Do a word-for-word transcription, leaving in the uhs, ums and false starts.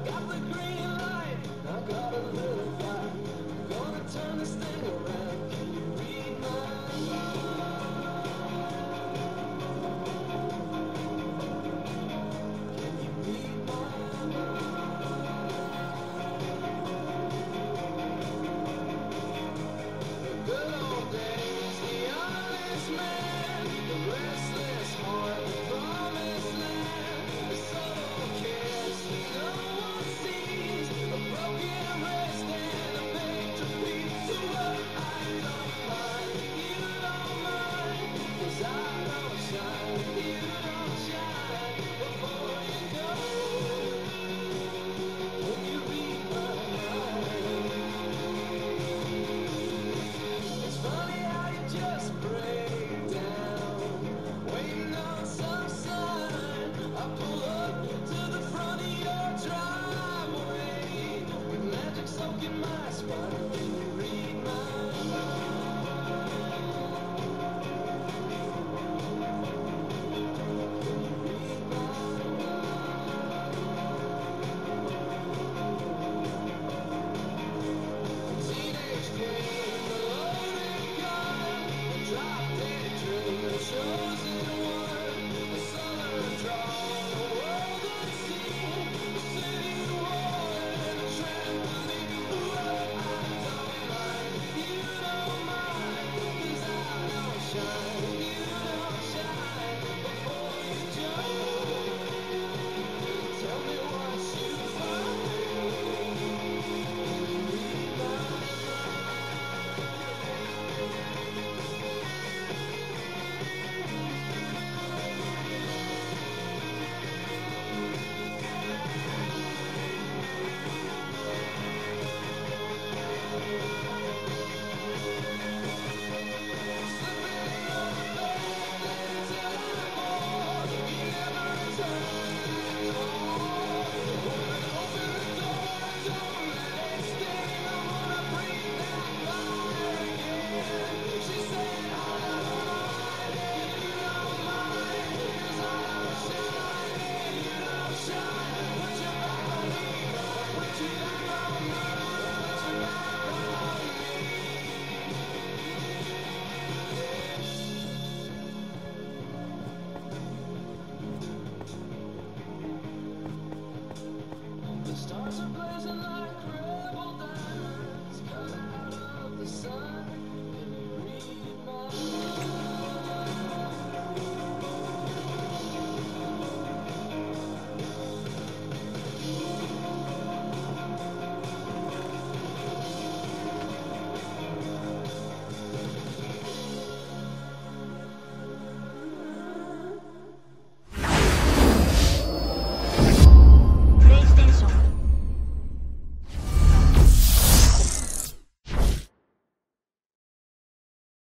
got the green light, I got a little fight. I'm gonna turn this thing around. Can you read my mind? Can you read my mind? The good old days, the honest man, the restless heart, the promised land, the subtle kiss that no one sees, a broken wrist and a picture piece. So what? I don't mind, you don't mind, 'cause I don't shine, you don't shine before you go. Can you read my mind? It's funny how you just break down, waiting on some sign. I pull up to the front of your driveway with magic soaking my spine. Can you read my mind? Can you read my mind? Teenage dream, the loaded gun, a drop-dead dream, a chosen one, a southern drawl, a world unseen, a city wall and a trampoline. What? I don't mind, you don't mind, 'cause I don't shine, you don't shine before you jump. Tell me what you find. Read my mind.